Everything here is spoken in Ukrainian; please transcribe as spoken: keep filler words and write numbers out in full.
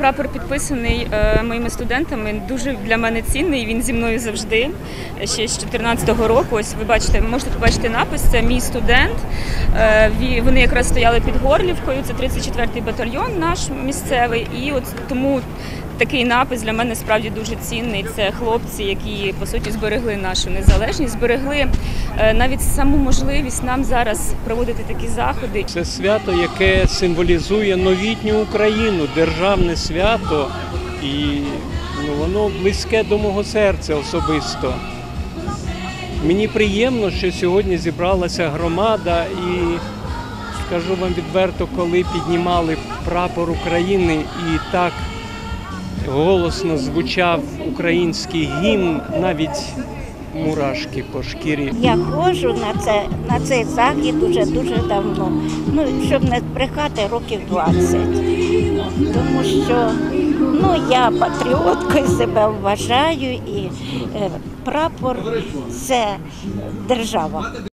прапор підписаний моїми студентами, дуже для мене цінний, він зі мною завжди, ще з дві тисячі чотирнадцятого року. Ось ви бачите, ви можете побачити напис, це мій студент. Вони якраз стояли під Горлівкою, це тридцять четвертий батальйон наш місцевий, і от тому такий напис для мене справді дуже цінний. Це хлопці, які, по суті, зберегли нашу незалежність, зберегли навіть саму можливість нам зараз проводити такі заходи. Це свято, яке символізує новітню Україну, державне свято, і ну, воно близьке до мого серця особисто. Мені приємно, що сьогодні зібралася громада, і скажу вам відверто, коли піднімали прапор України і так голосно звучав український гімн, навіть мурашки по шкірі. Я ходжу на це, на цей захід уже дуже давно, ну, щоб не брехати, років двадцять. Тому що ну, я патріоткою себе вважаю, і е, прапор – це держава.